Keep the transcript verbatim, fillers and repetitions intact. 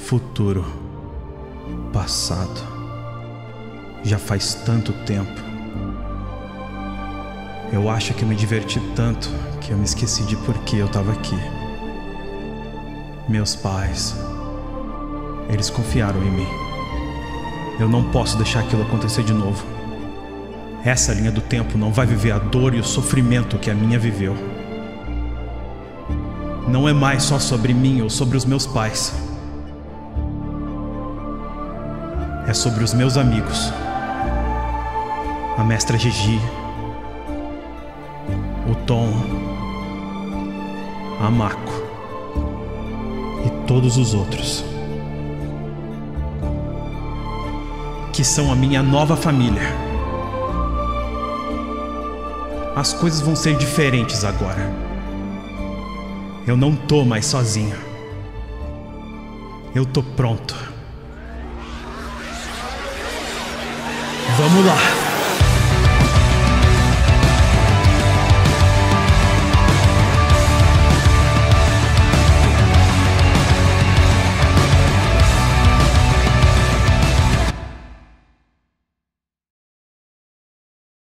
Futuro. Passado. Já faz tanto tempo. Eu acho que eu me diverti tanto que eu me esqueci de por que eu tava aqui. Meus pais, eles confiaram em mim. Eu não posso deixar aquilo acontecer de novo. Essa linha do tempo não vai viver a dor e o sofrimento que a minha viveu. Não é mais só sobre mim ou sobre os meus pais. É sobre os meus amigos. A mestra Gigi, o Tom, a Mako e todos os outros, que são a minha nova família. As coisas vão ser diferentes agora. Eu não tô mais sozinho. Eu tô pronto. Vamos lá!